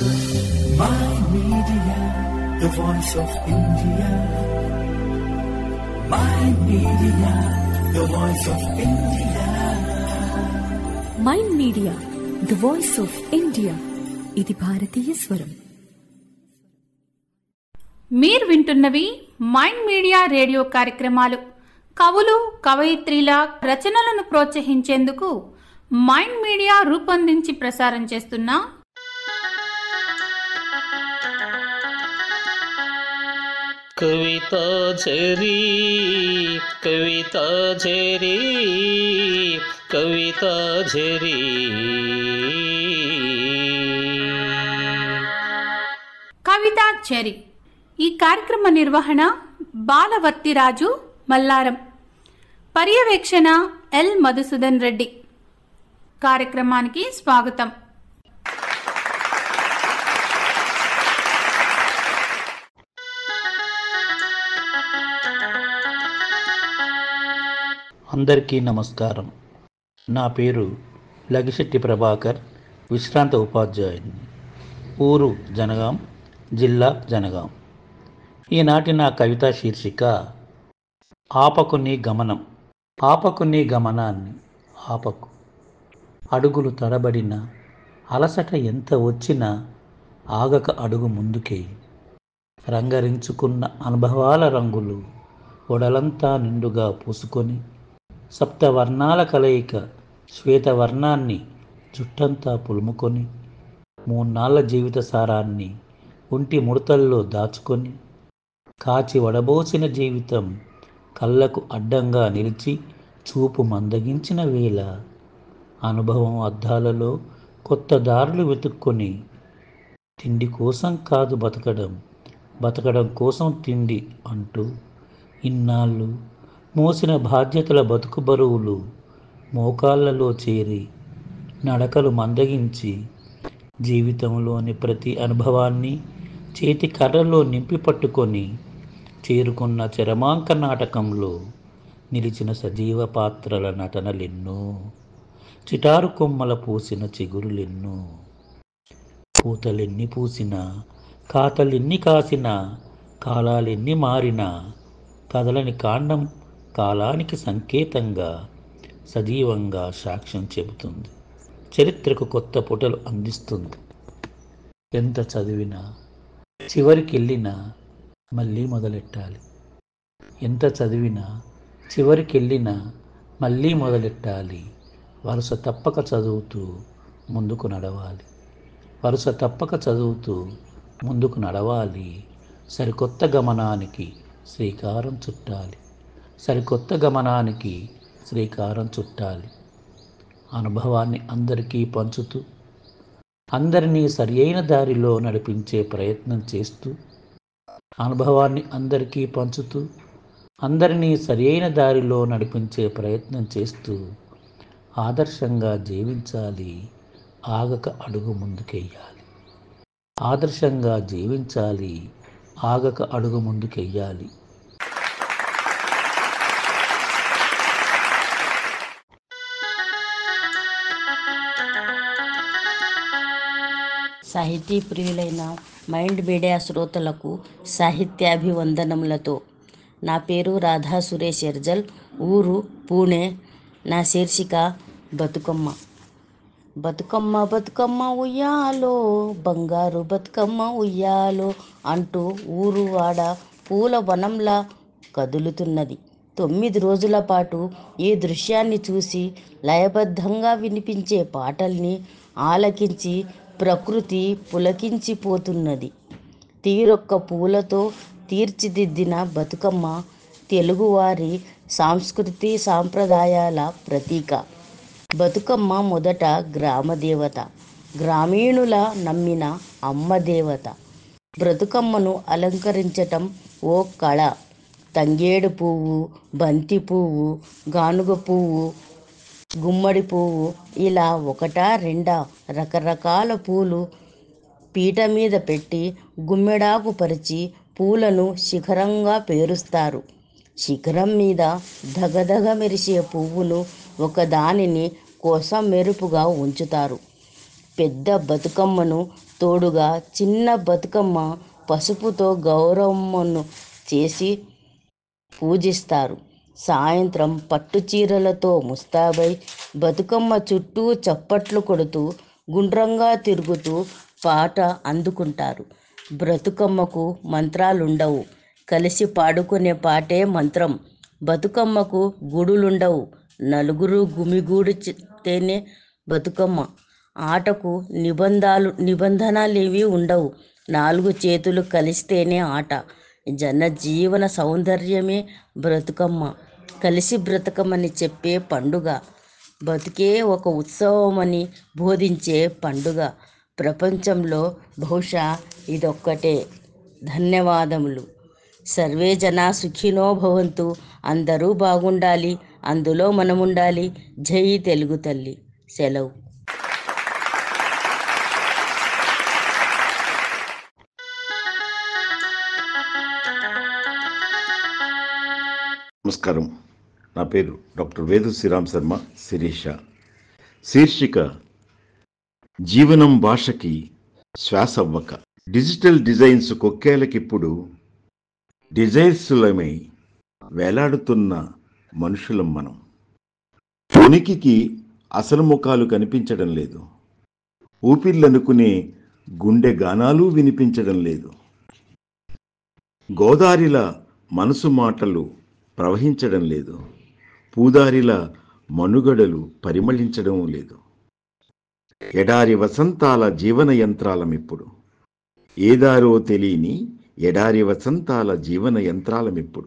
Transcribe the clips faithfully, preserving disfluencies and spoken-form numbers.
My Media, the voice of India. My Media, the voice of India. Mind Media the voice of India. ఇది భారతీయ స్వరం. మీరు వింటున్నవి mind media radio కార్యక్రమాలు. కవులు కవయిత్రీల రచనలను ప్రోత్సహించేందుకు మైండ్ మీడియా రూపొందించి ప్రసారం చేస్తున్న కవితా ఝరీ కవితా ఝరీ కవితా ఝరీ. కవితా ఝరీ ఈ కార్యక్రమ నిర్వహణ బాలవర్తిరాజు మల్లారం. పర్యవేక్షణ ఎల్ మధుసూదన్ రెడ్డి. కార్యక్రమానికి స్వాగతం. అందరికీ నమస్కారం. నా పేరు లగిశెట్టి ప్రభాకర్, విశ్రాంత ఉపాధ్యాయుని, ఊరు జనగాం, జిల్లా జనగాం. ఈనాటి నా కవితా శీర్షిక ఆపకు నీ గమనం. ఆపకు నీ గమనాన్ని ఆపకు. అడుగులు తడబడిన అలసట ఎంత వచ్చినా ఆగక అడుగు ముందుకే. రంగరించుకున్న అనుభవాల రంగులు ఒడలంతా నిండుగా పూసుకొని, సప్తవర్ణాల కలయిక శ్వేతవర్ణాన్ని జుట్టంతా పులుముకొని, మూన్నాళ్ల జీవిత సారాన్ని ఒంటి ముడతల్లో దాచుకొని, కాచి వడబోసిన జీవితం కళ్ళకు అడ్డంగా నిలిచి చూపు మందగించిన వేళ, అనుభవం అద్దాలలో కొత్త దారులు వెతుక్కొని, తిండి కోసం కాదు బతకడం, బతకడం కోసం తిండి అంటూ ఇన్నాళ్ళు మోసిన బాధ్యతల బతుకు బరువులు మోకాళ్ళలో చేరి నడకలు మందగించి, జీవితంలోని ప్రతి అనుభవాన్ని చేతి కర్రలో నింపి పట్టుకొని చేరుకున్న చరమాంక నాటకంలో నిలిచిన సజీవ పాత్రల నటనలెన్నో, చిటారు కొమ్మల పూసిన చిగురులెన్నో. పూతలెన్ని పూసినా, కాతలెన్ని కాసినా, కాలాలెన్ని మారినా, కదలని కాండం కాలానికి సంకేతంగా సజీవంగా సాక్ష్యం చెబుతుంది. చరిత్రకు కొత్త పుటలు అందిస్తుంది. ఎంత చదివినా చివరికి వెళ్ళినా మళ్ళీ మొదలెట్టాలి. ఎంత చదివినా చివరికి వెళ్ళినా మళ్ళీ మొదలెట్టాలి. వరుస తప్పక చదువుతూ ముందుకు నడవాలి. వరుస తప్పక చదువుతూ ముందుకు నడవాలి. సరికొత్త గమనానికి శ్రీకారం చుట్టాలి. సరికొత్త గమనానికి శ్రీకారం చుట్టాలి. అనుభవాన్ని అందరికీ పంచుతూ, అందరినీ సరి అయిన దారిలో నడిపించే ప్రయత్నం చేస్తూ, అనుభవాన్ని అందరికీ పంచుతూ అందరినీ సరి అయిన దారిలో నడిపించే ప్రయత్నం చేస్తూ ఆదర్శంగా జీవించాలి. ఆగక అడుగు ముందుకెయ్యాలి. ఆదర్శంగా జీవించాలి. ఆగక అడుగు ముందుకెయ్యాలి. సాహితీ ప్రియులైన మైండ్ మీడియా శ్రోతలకు సాహిత్యాభివందనములతో. నా పేరు రాధా సురేష్ ఎర్జల్, ఊరు పూణే. నా శీర్షిక బతుకమ్మ. బతుకమ్మ బతుకమ్మ ఉయ్యాలో, బంగారు బతుకమ్మ ఉయ్యాలో అంటూ ఊరు వాడ పూల వనంలా కదులుతున్నది. తొమ్మిది రోజుల పాటు ఈ దృశ్యాన్ని చూసి లయబద్ధంగా వినిపించే పాటల్ని ఆలకించి ప్రకృతి పులకించిపోతున్నది. తీరొక్క పూలతో తీర్చిదిద్దిన బతుకమ్మ తెలుగువారి సంస్కృతి సాంప్రదాయాల ప్రతీక. బతుకమ్మ మొదట గ్రామదేవత, గ్రామీణుల నమ్మిన అమ్మ దేవత. బతుకమ్మను అలంకరించటం ఓ కళ. తంగేడు పువ్వు, బంతి పువ్వు, గానుగ పువ్వు, గుమ్మడి పువ్వు ఇలా ఒకటా రెండా రకరకాల పూలు పీట మీద పెట్టి గుమ్మెడాకు పరిచి పూలను శిఖరంగా పేరుస్తారు. శిఖరం మీద దగదగ మెరిసే పువ్వును ఒకదానిని కోసం మెరుపుగా ఉంచుతారు. పెద్ద బతుకమ్మను తోడుగా చిన్న బతుకమ్మ పసుపుతో గౌరమ్మను చేసి పూజిస్తారు. సాయంత్రం పట్టు చీరలతో ముస్తాబై బతుకమ్మ చుట్టూ చప్పట్లు కొడుతూ గుండ్రంగా తిరుగుతూ పాట అందుకుంటారు. బ్రతుకమ్మకు మంత్రాలుండవు, కలిసి పాడుకునే పాటే మంత్రం. బతుకమ్మకు గుడులుండవు, నలుగురు గుమిగూడితేనే బతుకమ్మ. ఆటకు నిబంధాలు నిబంధనలేవి ఉండవు, నాలుగు చేతులు కలిస్తేనే ఆట. జన జీవన సౌందర్యమే బ్రతుకమ్మ, కలిసి బ్రతుకమ్మని చెప్పే పండుగ. బతుకే ఒక ఉత్సవమని బోధించే పండుగ. ప్రపంచంలో బహుశా ఇదొక్కటే. ధన్యవాదములు. సర్వే జనా సుఖినో భవంతు. అందరూ బాగుండాలి, అందులో మనముండాలి. జై తెలుగు తల్లి. సెలవు. నమస్కారం. నా పేరు డాక్టర్ వేదు శ్రీరామ్ శర్మ శిరీష. శీర్షిక జీవనం భాషకి శ్వాస అవ్వక. డిజిటల్ డిజైన్స్ కొక్కేలకిప్పుడు డిజైర్సులమై వేలాడుతున్న మనుషులం మనం. ఉనికికి అసలు ముఖాలు కనిపించడం లేదు, ఊపిర్లనుకునే గుండె గానాలు వినిపించడం లేదు. గోదారిలా మనసు మాటలు ప్రవహించడం లేదు, పూదారిలా మనుగడలు పరిమళించడం లేదు. ఎడారి వసంతాల జీవన యంత్రాలమిప్పుడు, ఏదారో తెలియని ఎడారి వసంతాల జీవన యంత్రాలమిప్పుడు.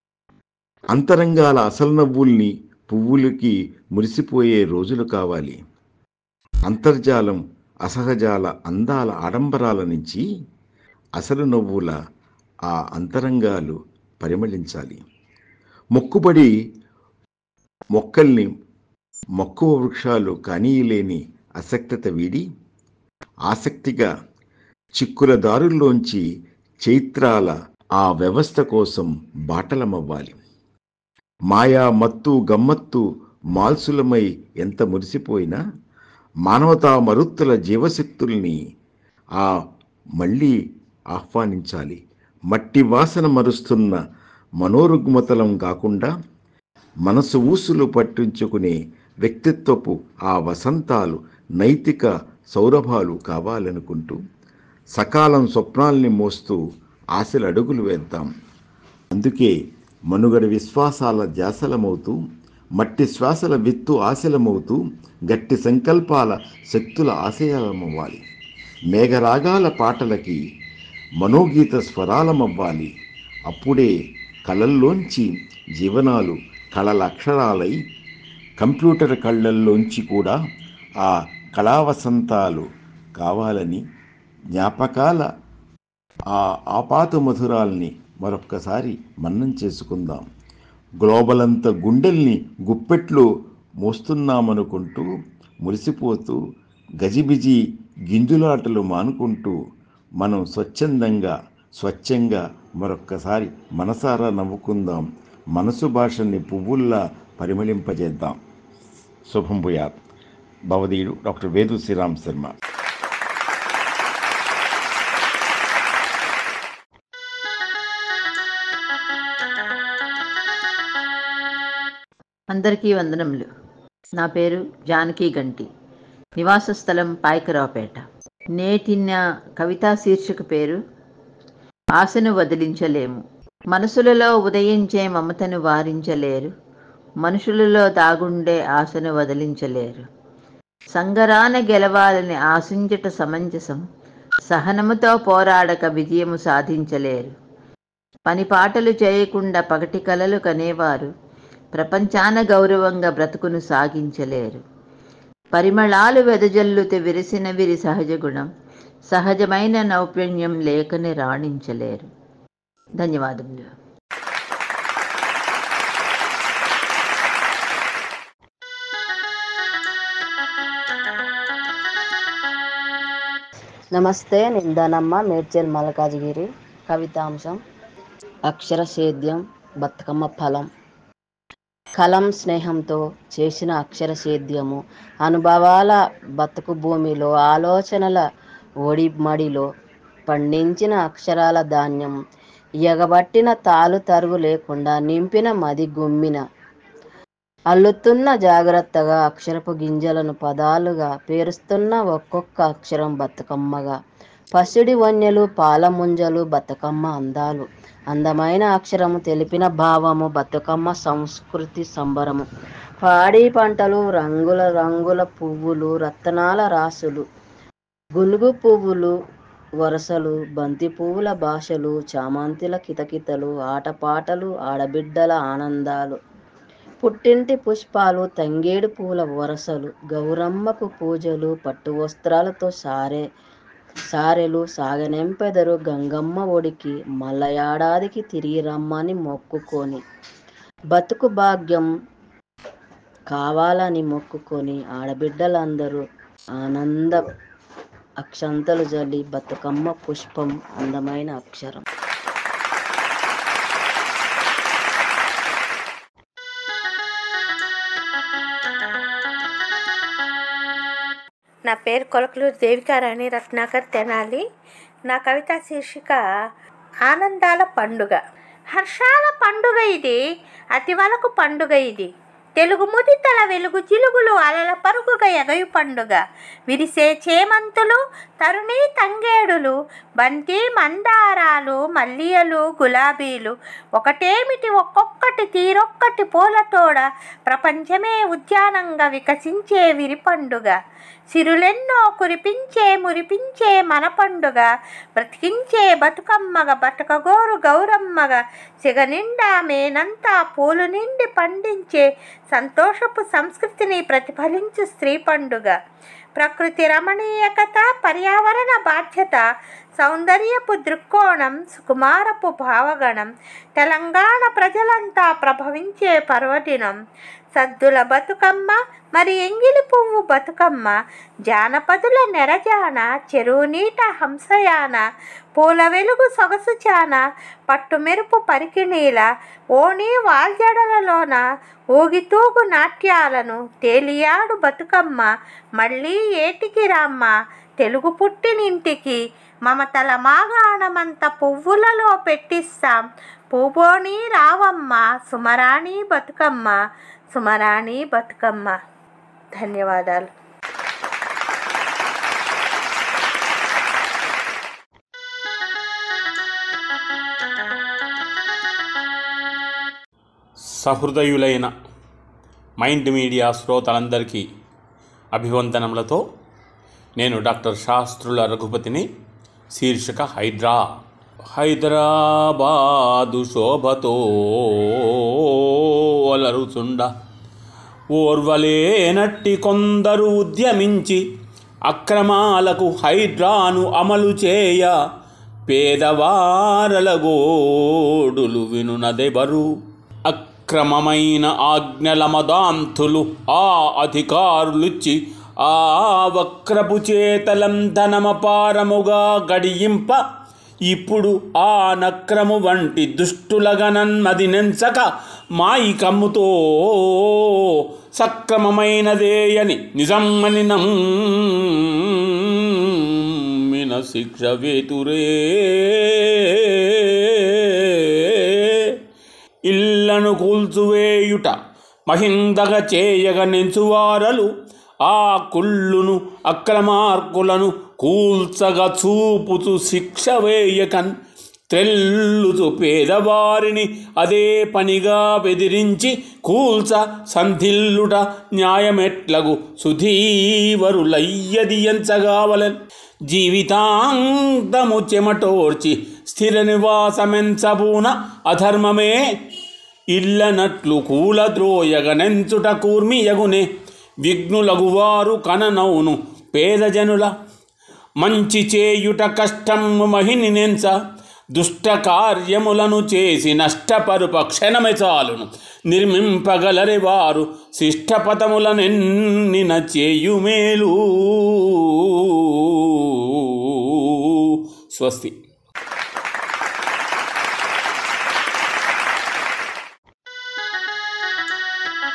అంతరంగాల అసలు నవ్వుల్ని పువ్వులకి మురిసిపోయే రోజులు కావాలి. అంతర్జాలం అసహజాల అందాల ఆడంబరాల నుంచి అసలు నవ్వుల ఆ అంతరంగాలు పరిమళించాలి. మొక్కుబడి మొక్కల్ని మక్కువ వృక్షాలు కానీయలేని అసక్తత వీడి ఆసక్తిగా చిక్కుల దారుల్లోంచి చైత్రాల ఆ వ్యవస్థ కోసం బాటలమవ్వాలి. మాయా మత్తు గమ్మత్తు మాల్సులమై ఎంత మురిసిపోయినా మానవతా మరుత్తుల జీవశక్తుల్ని ఆ మళ్ళీ ఆహ్వానించాలి. మట్టి వాసన మరుస్తున్న మనోరుగ్మతలం కాకుండా మనసు ఊసులు పట్టించుకునే వ్యక్తిత్వపు ఆ వసంతాలు నైతిక సౌరభాలు కావాలనుకుంటూ సకాలం స్వప్నాల్ని మోస్తూ ఆశల అడుగులు వేద్దాం. అందుకే మనుగడ విశ్వాసాల జాసలమవుతూ, మట్టి శ్వాసల విత్తు ఆశలమవుతూ, గట్టి సంకల్పాల శక్తుల ఆశయాలమవ్వాలి. మేఘరాగాల పాటలకి మనోగీత స్వరాలమవ్వాలి. అప్పుడే కళల్లోంచి జీవనాలు కళల అక్షరాలై కంప్యూటర్ కళ్ళల్లోంచి కూడా ఆ కళావసంతాలు కావాలని జ్ఞాపకాల ఆ ఆపాత మధురాల్ని మరొక్కసారి మన్నం చేసుకుందాం. గ్లోబల్ అంత గుండెల్ని గుప్పెట్లో మోస్తున్నామనుకుంటూ మురిసిపోతూ గజిబిజి గింజులాటలు మానుకుంటూ మనం స్వచ్ఛందంగా స్వచ్ఛంగా మరొక్కసారి మనసారా నవ్వుకుందాం. మనసు భాషని పువ్వుల్లా పరిమళింపజేద్దాం. శుభం భూయాత్. భవదీయుడు డాక్టర్ వేదు శ్రీరామ్ శర్మ. అందరికీ వందనములు. నా పేరు జానకి గంటి. నివాస స్థలం పాయకరావుపేట. నేటి నా కవితా శీర్షిక పేరు ఆశను వదిలించలేము. మనసులలో ఉదయించే మమతను వారించలేరు, మనుషులలో దాగుండే ఆశను వదిలించలేరు. సంగరాన గెలవాలని ఆశించట సమంజసం, సహనముతో పోరాడక విజయము సాధించలేరు. పని పాటలు చేయకుండా పగటి కలలు కనేవారు ప్రపంచాన గౌరవంగా బ్రతుకును సాగించలేరు. పరిమళాలు వెదజల్లుతే విరిసిన విరి సహజ గుణం, సహజమైన నైపుణ్యం లేకని రాణించలేరు. ధన్యవాదములు. నమస్తే, నేను ధనమ్మ, మేడ్చల్ మల్కాజ్గిరి. కవితాంశం అక్షర సేద్యం బతుకమ్మ ఫలం. కలం స్నేహంతో చేసిన అక్షర సేద్యము అనుభవాల బతుకు భూమిలో ఆలోచనల ఓడి మడిలో పండించిన అక్షరాల ధాన్యం, ఎగబట్టిన తాలు తరుగు లేకుండా నింపిన మది గుమ్మిన అల్లుతున్న జాగ్రత్తగా అక్షరపు గింజలను పదాలుగా పేరుస్తున్న ఒక్కొక్క అక్షరం బతుకమ్మగా. పసిడి వన్యలు పాల ముంజలు బతుకమ్మ అందాలు. అందమైన అక్షరము తెలిపిన భావము బతుకమ్మ సంస్కృతి సంబరము. పాడి పంటలు రంగుల రంగుల పువ్వులు రత్నాల రాసులు, గునుగు పువ్వులు వరసలు, బంతి పువ్వుల భాషలు, చామంతిల కితకితలు, ఆటపాటలు ఆడబిడ్డల ఆనందాలు, పుట్టింటి పుష్పాలు తంగేడు పూల వరసలు, గౌరమ్మకు పూజలు పట్టు వస్త్రాలతో సారే సారెలు సాగనెంపెదరు గంగమ్మ ఒడికి మల్ల ఏడాదికి తిరిగి రమ్మని మొక్కుకొని, బతుకు భాగ్యం కావాలని మొక్కుకొని ఆడబిడ్డలందరూ ఆనంద అక్షంతలు జల్లి బతుకమ్మ పుష్పం అందమైన అక్షరం. నా పేరు కొలకలూరు దేవికారాణి రత్నాకర్ తెనాలి. నా కవితా శీర్షిక ఆనందాల పండుగ. హర్షాల పండుగ ఇది, అతివలకు పండుగ ఇది. తెలుగు ముదితల వెలుగు జిలుగులు అలల పరుగుగా ఎగయు పండుగ. విరిసే చేమంతులు తరుణీ తంగేడులు, బంతి మందారాలు మల్లియలు గులాబీలు, ఒకటేమిటి ఒక్కొక్కటి తీరొక్కటి పూలతోడ ప్రపంచమే ఉద్యానంగా వికసించే విరి పండుగ. సిరులెన్నో కురిపించే మురిపించే మన పండుగ. బ్రతికించే బతుకమ్మగా బతకగోరు గౌరమ్మగా, సిగనిండా మేనంతా పూలు నిండి పండించే సంతోషపు సంస్కృతిని ప్రతిఫలించు స్త్రీ పండుగ. ప్రకృతి రమణీయకత, పర్యావరణ బాధ్యత, సౌందర్యపు దృక్కోణం, సుకుమారపు భావగణం, తెలంగాణ ప్రజలంతా ప్రభవించే పర్వదినం. సద్దుల బతుకమ్మ మరి ఎంగిలి పువ్వు బతుకమ్మ, జానపదుల నెరజాన చెరువు నీట హంసయాన, పూల వెలుగు సొగసు చాన పట్టు మెరుపు పరికిణీల, ఓణి వాల్జడలలోన ఊగితూగు నాట్యాలను తేలియాడు బతుకమ్మ. మళ్ళీ ఏటికి రామ్మ తెలుగు పుట్టినింటికి, మమతల మాగాణమంత పువ్వులలో పెట్టిస్తాం పూబోని రావమ్మ, సుమరాణి బతుకమ్మ, సుమరాణి బతుకమ్మ. ధన్యవాదాలు. సహృదయులైన మైండ్ మీడియా శ్రోతలందరికీ అభివందనములతో నేను డాక్టర్ శాస్త్రుల రఘుపతిని. శీర్షిక హైడ్రా. హైదరాబాదు శోభతో అలరుచుండ ఓర్వలేనట్టి కొందరు ఉద్యమించి అక్రమాలకు హైడ్రాను అమలు చేయ, పేదవారల గోడులు వినునదెవరు? అక్రమమైన ఆజ్ఞల మదాంతులు ఆ అధికారులిచ్చి ఆ వక్రపు చేతలం ధనమపారముగా గడియింప, ఇప్పుడు ఆ నక్రము వంటి దుష్టులగనన్మది నెంచక మాయికమ్ముతో సక్రమమైనదేయని నిజమ్మని నమ్మిన శిక్ష వేతురే. ఇళ్లను కూల్చువేయుట మహిందగ చేయగ నెంచువారలు, ఆ కుళ్ళును అక్రమార్కులను కూల్చగా చూపుచు శిక్ష వేయకన్, త్రెల్లుచు పేదవారిని అదే పనిగా బెదిరించి కూల్చ సంధిల్లుట న్యాయమెట్లగు సుధీవరులయ్యదియంచగావలన్. జీవితాంతము చెమటోర్చి స్థిర నివాసమెంచబూన అధర్మమే, ఇల్లనట్లు కూలద్రోయగనెంచుట కూర్మియగునే. విఘ్నులగువారు కననౌను పేదజనుల, మంచి చేయుట కష్టము మహిని నెంచ. దుష్ట కార్యములను చేసి నష్టపరుప క్షణమే చాలును, నిర్మింపగలరి వారు శిష్టపదములనెన్నిన చేయుమేలు. స్వస్తి.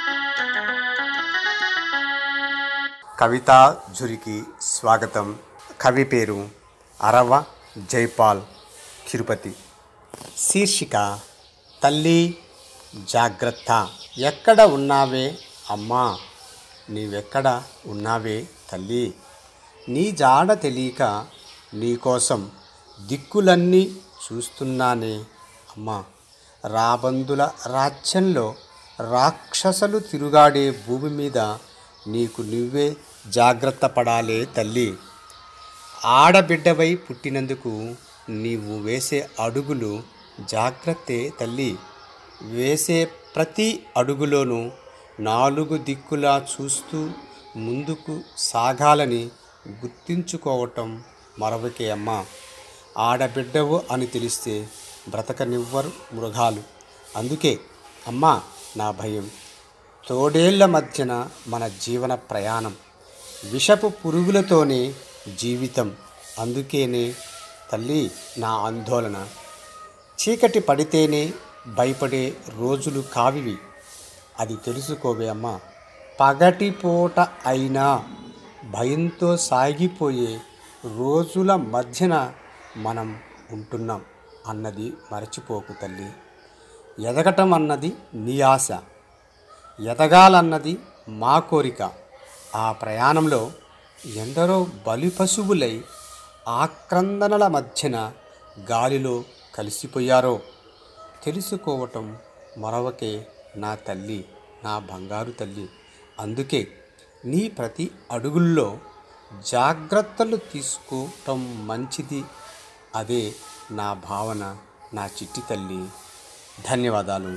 కవితా జురికి స్వాగతం. కవి పేరు అరవ జైపాల్ తిరుపతి. శీర్షిక తల్లి జాగ్రత్త. ఎక్కడ ఉన్నావే అమ్మా, నీవెక్కడ ఉన్నావే తల్లి, నీ జాడ తెలియక నీకోసం దిక్కులన్నీ చూస్తున్నానే అమ్మా. రాబందుల రాజ్యంలో రాక్షసులు తిరుగాడే భూమి మీద నీకు నువ్వే జాగ్రత్త పడాలే తల్లి. ఆడబిడ్డవై పుట్టినందుకు నీవు వేసే అడుగులు జాగ్రత్తే తల్లి. వేసే ప్రతి అడుగులోనూ నాలుగు దిక్కులా చూస్తూ ముందుకు సాగాలని గుర్తించుకోవటం మరవకే అమ్మా. ఆడబిడ్డవు అని తెలిస్తే బ్రతకనివ్వరు మృగాలు. అందుకే అమ్మా నా భయం. తోడేళ్ల మధ్యన మన జీవన ప్రయాణం, విషపు పురుగులతోనే జీవితం. అందుకేనే తల్లి నా ఆందోళన. చీకటి పడితేనే భయపడే రోజులు కావివి, అది తెలుసుకోవే అమ్మా. పగటిపూట అయినా భయంతో సాగిపోయే రోజుల మధ్యన మనం ఉంటున్నాం అన్నది మరచిపోకు తల్లి. ఎదగటం అన్నది నీ ఆశ, ఎదగాలన్నది మా కోరిక. ఆ ప్రయాణంలో ఎందరో బలి పశువులై ఆక్రందనల మధ్యన గాలిలో కలిసిపోయారో తెలుసుకోవటం మరవకే నా తల్లి, నా బంగారు తల్లి. అందుకే నీ ప్రతి అడుగుల్లో జాగ్రత్తలు తీసుకోవటం మంచిది. అదే నా భావన నా చిట్టి తల్లి. ధన్యవాదాలు.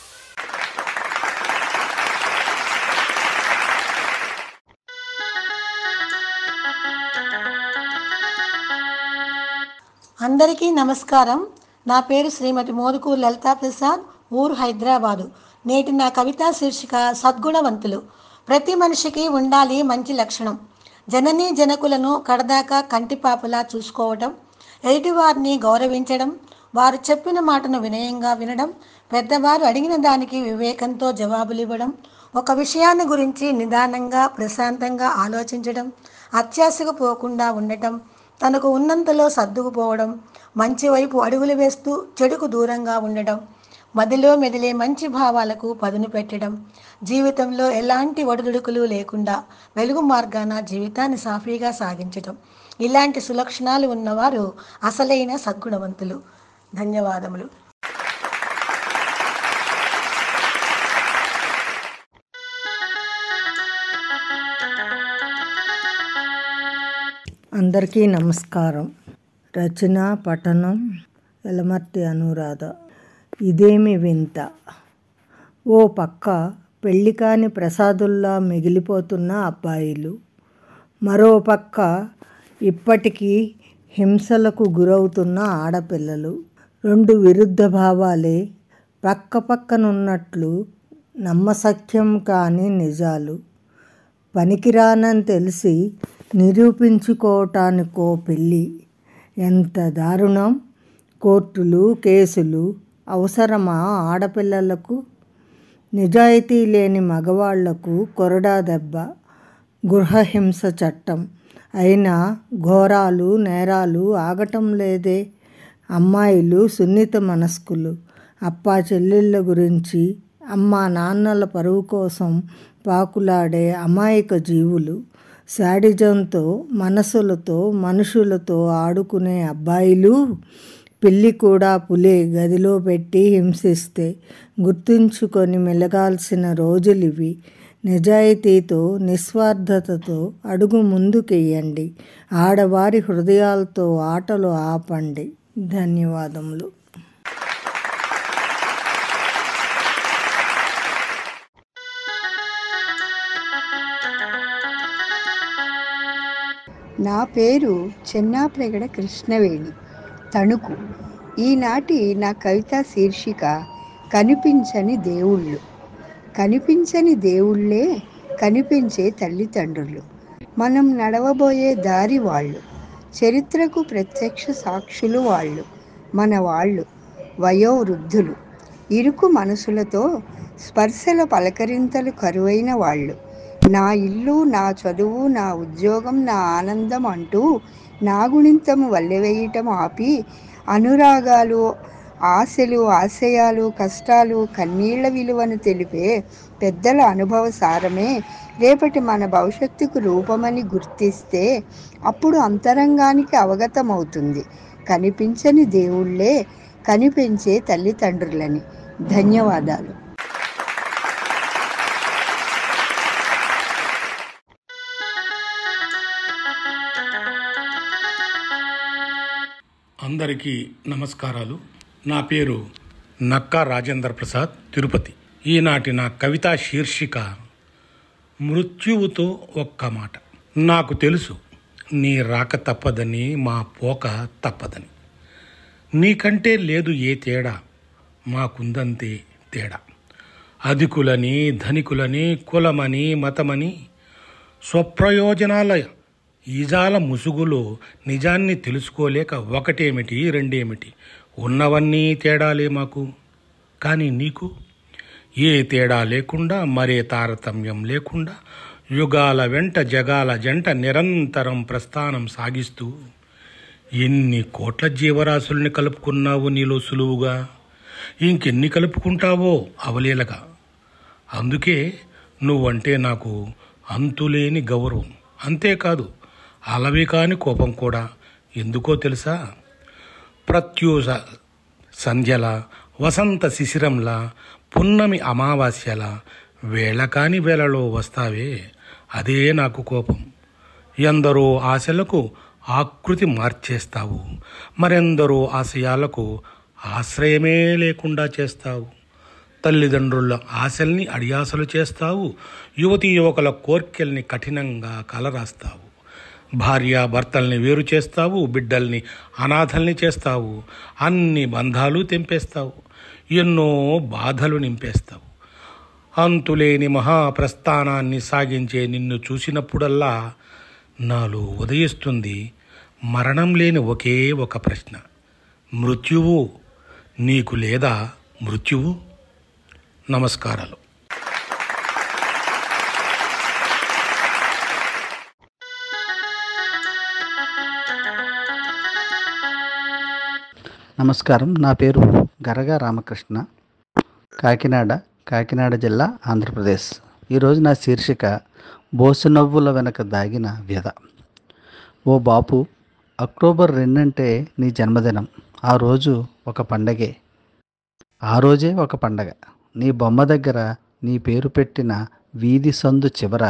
అందరికీ నమస్కారం. నా పేరు శ్రీమతి మోదుకూరు లలితా ప్రసాద్, ఊరు హైదరాబాదు. నేటి నా కవితా శీర్షిక సద్గుణవంతులు. ప్రతి మనిషికి ఉండాలి మంచి లక్షణం. జననీ జనకులను కడదాకా కంటిపాపలా చూసుకోవడం, ఎదుటివారిని గౌరవించడం, వారు చెప్పిన మాటను వినయంగా వినడం, పెద్దవారు అడిగిన దానికి వివేకంతో జవాబులు ఇవ్వడం, ఒక విషయాన్ని గురించి నిదానంగా ప్రశాంతంగా ఆలోచించడం, అత్యాశకు పోకుండా ఉండటం, తనకు ఉన్నంతలో సర్దుకుపోవడం, మంచి వైపు అడుగులు వేస్తూ చెడుకు దూరంగా ఉండడం, మదిలో మెదిలే మంచి భావాలకు పదును పెట్టడం, జీవితంలో ఎలాంటి ఒడిదుడుకులు లేకుండా వెలుగు మార్గాన జీవితాన్ని సాఫీగా సాగించడం. ఇలాంటి సులక్షణాలు ఉన్నవారు అసలైన సద్గుణవంతులు. ధన్యవాదములు. అందరికీ నమస్కారం. రచన పఠనం ఎలమర్తి అనురాధ. ఇదేమి వింత. ఓ పక్క పెళ్లి కాని ప్రసాదుల్లా మిగిలిపోతున్న అబ్బాయిలు, మరో పక్క ఇప్పటికీ హింసలకు గురవుతున్న ఆడపిల్లలు. రెండు విరుద్ధ భావాలే పక్క పక్కనున్నట్లు నమ్మశక్యం కాని నిజాలు. పనికిరానని తెలిసి నిరూపించుకోవటానికో పెళ్ళి. ఎంత దారుణం. కోర్టులు కేసులు అవసరమా ఆడపిల్లలకు? నిజాయితీ లేని మగవాళ్లకు కొరడా దెబ్బ. గృహహింస చట్టం అయినా ఘోరాలు నేరాలు ఆగటం లేదే. అమ్మాయిలు సున్నిత మనస్కులు. అప్పా చెల్లెళ్ళ గురించి, అమ్మా నాన్నల పరువు కోసం పాకులాడే అమాయక జీవులు. శాడిజంతో మనసులతో మనుషులతో ఆడుకునే అబ్బాయిలు. పిల్లి కూడా పులే గదిలో పెట్టి హింసిస్తే గుర్తుంచుకొని మెలగాల్సిన రోజులివి. నిజాయితీతో నిస్వార్థతతో అడుగు ముందుకెయ్యండి. ఆడవారి హృదయాలతో ఆటలు ఆపండి. ధన్యవాదములు. నా పేరు చెన్నాప్రగడ కృష్ణవేణి, తణుకు. ఈనాటి నా కవితా శీర్షిక కనిపించని దేవుళ్ళు. కనిపించని దేవుళ్ళే కనిపించే తల్లిదండ్రులు. మనం నడవబోయే దారి వాళ్ళు. చరిత్రకు ప్రత్యక్ష సాక్షులు వాళ్ళు. మన వాళ్ళు వయోవృద్ధులు. ఇరుకు మనసులతో స్పర్శల పలకరింతలు కరువైన వాళ్ళు. నా ఇల్లు, నా చదువు, నా ఉద్యోగం, నా ఆనందం అంటూ నా గుణింతము వల్లెవేయటం ఆపి అనురాగాలు, ఆశలు, ఆశయాలు, కష్టాలు, కన్నీళ్ల విలువను తెలిపే పెద్దల అనుభవ సారమే రేపటి మన భవిష్యత్తుకు రూపమని గుర్తిస్తే అప్పుడు అంతరంగానికి అవగతమవుతుంది కనిపించని దేవుళ్ళే కనిపించే తల్లిదండ్రులని. ధన్యవాదాలు. అందరికీ నమస్కారాలు. నా పేరు నక్కా రాజేంద్ర ప్రసాద్, తిరుపతి. ఈనాటి నా కవితా శీర్షిక మృత్యువుతో ఒక్క మాట. నాకు తెలుసు నీ రాక తప్పదని, మా పోక తప్పదని. నీకంటే లేదు ఏ తేడా, మాకుందంతే తేడా. అధికులని, ధనికులని, కులమని, మతమని, స్వప్రయోజనాల ఈజాల ముసుగులో నిజాన్ని తెలుసుకోలేక ఒకటేమిటి రెండేమిటి ఉన్నవన్నీ తేడాలే మాకు. కానీ నీకు ఏ తేడా లేకుండా, మరే తారతమ్యం లేకుండా యుగాల వెంట జగాల జంట నిరంతరం ప్రస్థానం సాగిస్తూ ఎన్ని కోట్ల జీవరాశుల్ని కలుపుకున్నావు నీలో సులువుగా, ఇంకెన్ని కలుపుకుంటావో అవలీలగా. అందుకే నువ్వంటే నాకు అంతులేని గౌరవం. అంతేకాదు అలవి కాని కోపం కూడా. ఎందుకో తెలుసా? ప్రత్యూష సంధ్యల, వసంత శిశిరంలా, పున్నమి అమావాస్యల వేళ కాని వేళలో వస్తావే, అదే నాకు కోపం. ఎందరో ఆశలకు ఆకృతి మార్చేస్తావు, మరెందరో ఆశయాలకు ఆశ్రయమే లేకుండా చేస్తావు. తల్లిదండ్రుల ఆశల్ని అడియాసలు చేస్తావు, యువతీ యువకుల కోర్కెల్ని కఠినంగా కలరాస్తావు. భార్యాభర్తల్ని వేరు చేస్తావు, బిడ్డల్ని అనాథల్ని చేస్తావు, అన్ని బంధాలు తెంపేస్తావు, ఎన్నో బాధలు నింపేస్తావు. అంతులేని మహాప్రస్థానాన్ని సాగించే నిన్ను చూసినప్పుడల్లా నాలో ఉదయిస్తుంది మరణం లేని ఒకే ఒక ప్రశ్న: మృత్యువు నీకు లేదా మృత్యువు? నమస్కారాలు. నమస్కారం. నా పేరు గరగా రామకృష్ణ, కాకినాడ కాకినాడ జిల్లా, ఆంధ్రప్రదేశ్. ఈరోజు నా శీర్షిక బోసినవ్వుల వెనక దాగిన వ్యధ. ఓ బాపు, అక్టోబర్ రెండంటే నీ జన్మదినం. ఆ రోజు ఒక పండగే. ఆ రోజే ఒక పండగ. నీ బొమ్మ దగ్గర నీ పేరు పెట్టిన వీధి సందు చివర,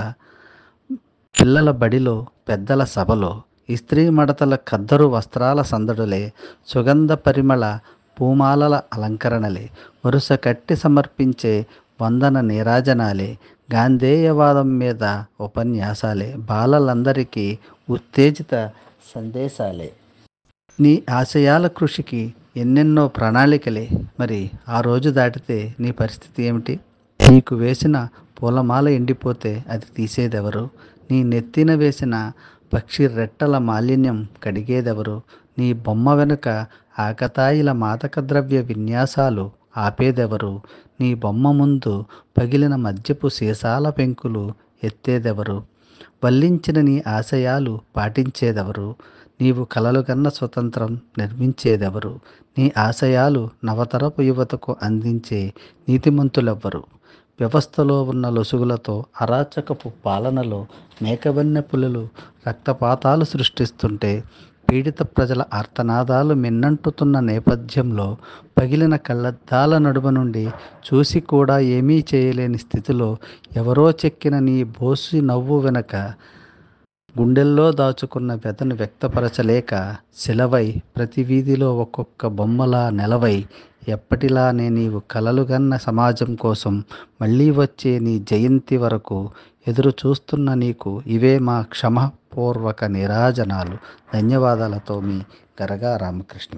పిల్లల బడిలో, పెద్దల సభలో, ఇస్త్రీ మడతల ఖద్దరు వస్త్రాల సందడులే, సుగంధ పరిమళ పూమాలల అలంకరణలే, వరుస కట్టి సమర్పించే వందన నీరాజనాలే, గాంధేయవాదం మీద ఉపన్యాసాలే, బాలలందరికీ ఉత్తేజిత సందేశాలే, నీ ఆశయాల కృషికి ఎన్నెన్నో ప్రణాళికలే. మరి ఆ రోజు దాటితే నీ పరిస్థితి ఏమిటి? నీకు వేసిన పూలమాల ఎండిపోతే అది తీసేదెవరు? నీ నెత్తిన వేసిన పక్షి రెట్టల మాలిన్యం కడిగేదెవరు? నీ బొమ్మ వెనుక ఆకతాయిల మాదక ద్రవ్య విన్యాసాలు ఆపేదెవరు? నీ బొమ్మ ముందు పగిలిన మద్యపు సీసాల పెంకులు ఎత్తేదెవరు? వల్లించిన నీ ఆశయాలు పాటించేదెవరు? నీవు కలలు కన్న స్వతంత్రం నిర్మించేదెవరు? నీ ఆశయాలు నవతరపు యువతకు అందించే నీతిమంతులెవ్వరు? వ్యవస్థలో ఉన్న లొసుగులతో, అరాచకపు పాలనలో మేకవన్నె పులులు రక్తపాతాలు సృష్టిస్తుంటే, పీడిత ప్రజల ఆర్తనాదాలు మిన్నంటుతున్న నేపథ్యంలో, పగిలిన కళ్ళద్దాల నడుమ నుండి చూసి కూడా ఏమీ చేయలేని స్థితిలో ఎవరో చెక్కిన నీ బోసి నవ్వు వెనక గుండెల్లో దాచుకున్న వ్యధను వ్యక్తపరచలేక శిలవై ప్రతి వీధిలో ఒక్కొక్క బొమ్మలా నెలవై, ఎప్పటిలానే నీవు కలలుగన్న సమాజం కోసం మళ్ళీ వచ్చే నీ జయంతి వరకు ఎదురు చూస్తున్న నీకు ఇవే మా క్షమపూర్వక నీరాజనాలు. ధన్యవాదాలతో మీ గరగా రామకృష్ణ.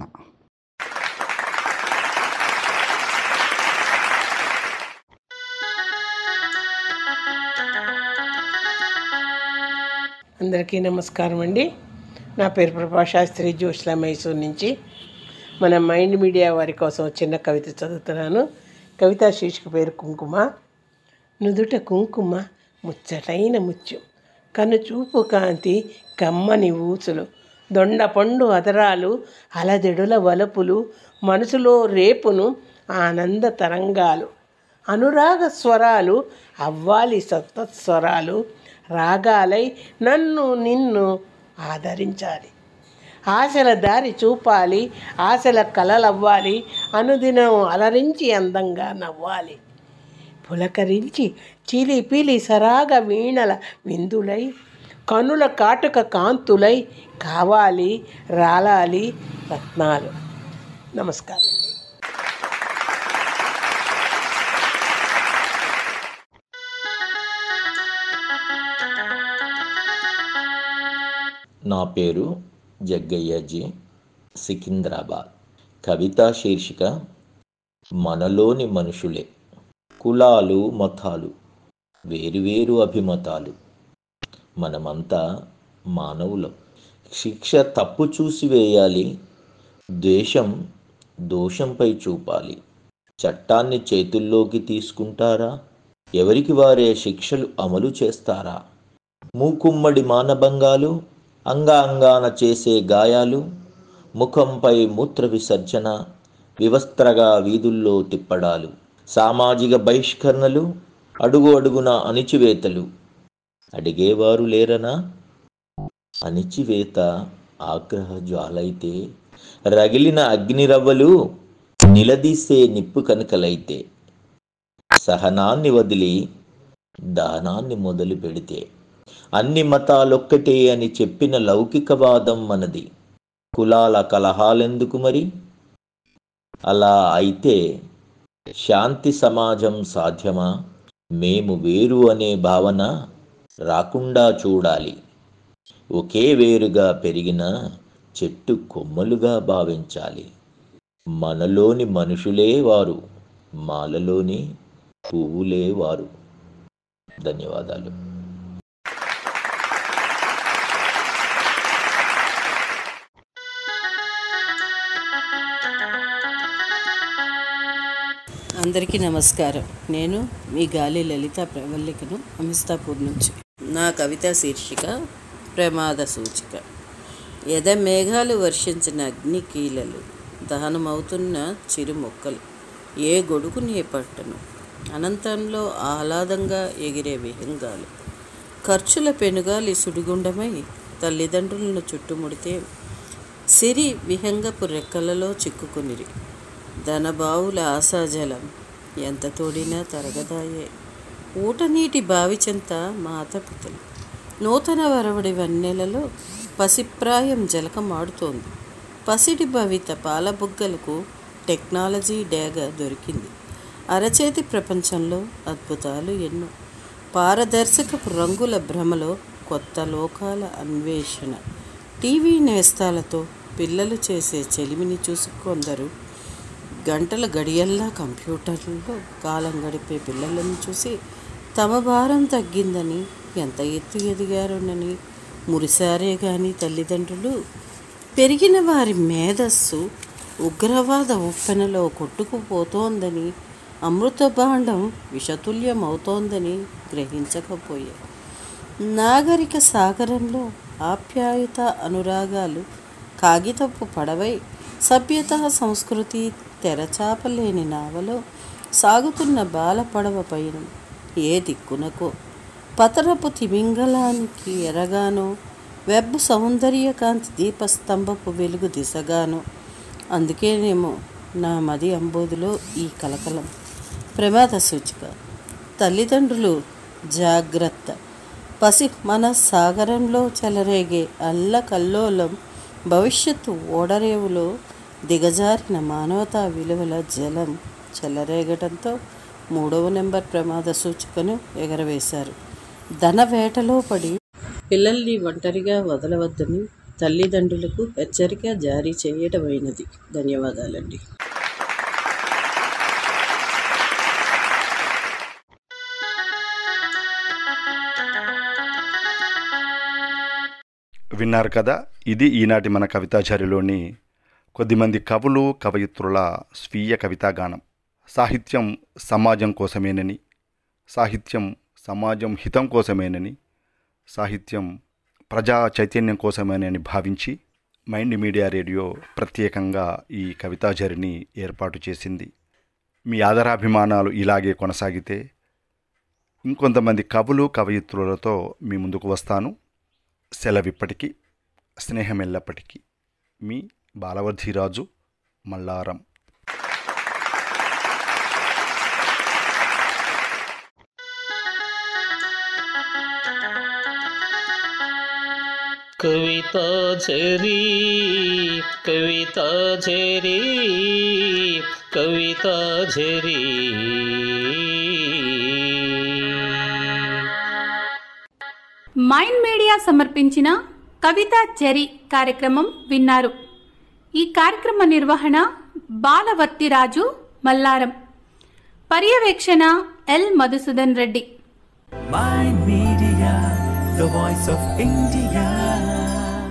అందరికీ నమస్కారం అండి. నా పేరు ప్రభాశాస్త్రి, జోష్లా, మైసూర్ నుంచి. మన మైండ్ మీడియా వారి కోసం చిన్న కవిత చదువుతున్నాను. కవితా శీర్షిక పేరు కుంకుమ. నుదుట కుంకుమ ముచ్చటైన ముత్యం, కనుచూపు కాంతి కమ్మని ఊసులు, దొండపండు అదరాలు అలజడుల వలపులు, మనసులో రేపును ఆనంద తరంగాలు, అనురాగ స్వరాలు అవ్వాలి సప్తస్వరాలు, రాగాలై నన్ను నిన్ను ఆదరించాలి, ఆశల దారి చూపాలి, ఆశల కలలవ్వాలి, అనుదినం అలరించి అందంగా నవ్వాలి, పులకరించి చిలిపిలి సరాగ వీణల విందులై, కనుల కాటుక కాంతులై కావాలి రాలాలి రత్నాలు. నమస్కారం. నా పేరు జగ్గయ్యజీ, సికింద్రాబాద్. కవితా శీర్షిక మనలోని మనుషులే. కులాలు మతాలు వేరువేరు అభిమతాలు, మనమంతా మానవులం. శిక్ష తప్పు చూసి వేయాలి, ద్వేషం దోషంపై చూపాలి. చట్టాన్ని చేతుల్లోకి తీసుకుంటారా, ఎవరికి వారే శిక్షలు అమలు చేస్తారా? మూకుమ్మడి మానభంగాలు, అంగాంగాన చేసే గాయాలు, ముఖంపై మూత్ర విసర్జన, వివస్త్రగా వీధుల్లో తిప్పడాలు, సామాజిక బహిష్కరణలు, అడుగు అడుగున అణిచివేతలు. అడిగేవారు లేరనా? అణిచివేత ఆగ్రహ జ్వాలైతే, రగిలిన అగ్నిరవ్వలు నిలదీసే నిప్పు కనుకలైతే, సహనాన్ని వదిలి దానాన్ని మొదలు పెడితే, అన్ని మతాలొక్కటే అని చెప్పిన లౌకికవాదం మనది. కులాల కలహాలెందుకు మరి? అలా అయితే శాంతి సమాజం సాధ్యమా? మేము వేరు అనే భావన రాకుండా చూడాలి. ఒకే వేరుగా పెరిగిన చెట్టు కొమ్మలుగా భావించాలి. మనలోని మనుషులే వారు, మాలలోని పువ్వులే వారు. ధన్యవాదాలు. అందరికీ నమస్కారం. నేను మీ గాలి లలిత ప్రవల్లికను అమిస్తాపూర్ నుంచి. నా కవితా శీర్షిక ప్రమాద సూచిక. ఎద మేఘాలు వర్షించిన అగ్ని కీలలు, దహనమవుతున్న చిరు మొక్కలు, ఏ గొడుగు నే పట్టను, అనంతంలో ఆహ్లాదంగా ఎగిరే విహంగాలు, ఖర్చుల పెనుగాలి సుడిగుండమై తల్లిదండ్రులను చుట్టుముడితే సిరి విహంగపు రెక్కలలో చిక్కుకునిరి. ధనబావుల ఆశాజలం ఎంత తోడినా తరగదాయే. ఊటనీటి బావిచెంత మాతపితలు, నూతన వరవడి వన్నెలలో పసిప్రాయం జలకమాడుతోంది. పసిడి భవిత పాలబుగ్గలకు టెక్నాలజీ డేగ దొరికింది. అరచేతి ప్రపంచంలో అద్భుతాలు ఎన్నో. పారదర్శకపు రంగుల భ్రమలో కొత్త లోకాల అన్వేషణ. టీవీ నేస్తాలతో పిల్లలు చేసే చెలిమిని చూసి కొందరు గంటల గడియల్లా కంప్యూటర్లలో కాలం గడిపే పిల్లలను చూసి తమ భారం తగ్గిందని, ఎంత ఎత్తు ఎదిగారోనని మురిసారే గాని తల్లిదండ్రులు పెరిగిన వారి మేధస్సు ఉగ్రవాద ఉప్పెనలో కొట్టుకుపోతోందని, అమృత భాండం విషతుల్యమవుతోందని గ్రహించకపోయారు. నాగరిక సాగరంలో ఆప్యాయత అనురాగాలు కాగితపు పడవై, సభ్యత సంస్కృతి తెరచాపలేని నావలో సాగుతున్న బాల పడవ పైన ఏ దిక్కునకో, పతరపు తిమింగలానికి ఎరగానో, వెబ్ సౌందర్యకాంతి దీపస్తంభపు వెలుగు దిశగానో. అందుకేనేమో నా మది అంబోదులో ఈ కలకలం. ప్రమాద సూచిక. తల్లిదండ్రులు జాగ్రత్త. పసి మన సాగరంలో చెలరేగే అల్లకల్లోలం భవిష్యత్తు ఓడరేవులో దిగజారిన మానవతా విలువల జలం చెలరేగటంతో మూడవ నెంబర్ ప్రమాద సూచికను ఎగరవేశారు. ధన వేటలో పడి పిల్లల్ని ఒంటరిగా వదలవద్దని తల్లిదండ్రులకు హెచ్చరిక జారీ చేయటమైనది. ధన్యవాదాలండి. విన్నారు కదా, ఇది ఈనాటి మన కవితాచార్యులోని కొద్దిమంది కవులు కవయిత్రుల స్వీయ కవితాగానం. సాహిత్యం సమాజం కోసమేనని, సాహిత్యం సమాజం హితం కోసమేనని, సాహిత్యం ప్రజా చైతన్యం కోసమేనని భావించి మైండ్ మీడియా రేడియో ప్రత్యేకంగా ఈ కవితాజరిని ఏర్పాటు చేసింది. మీ ఆదరాభిమానాలు ఇలాగే కొనసాగితే ఇంకొంతమంది కవులు కవయిత్రులతో మీ ముందుకు వస్తాను. సెలవిప్పటికీ, స్నేహం ఎల్లప్పటికీ. మీ బాలవర్ధిరాజు, మల్లారం. कविता झरी कविता झरी कविता झरी మైండ్ మీడియా సమర్పించిన కవితా చెరి కార్యక్రమం విన్నారు. ఈ కార్యక్రమ నిర్వహణ బాలవర్తిరాజు, మల్లారం. పర్యవేక్షణ L Madhusudan Reddy. Mind Media, the voice of India.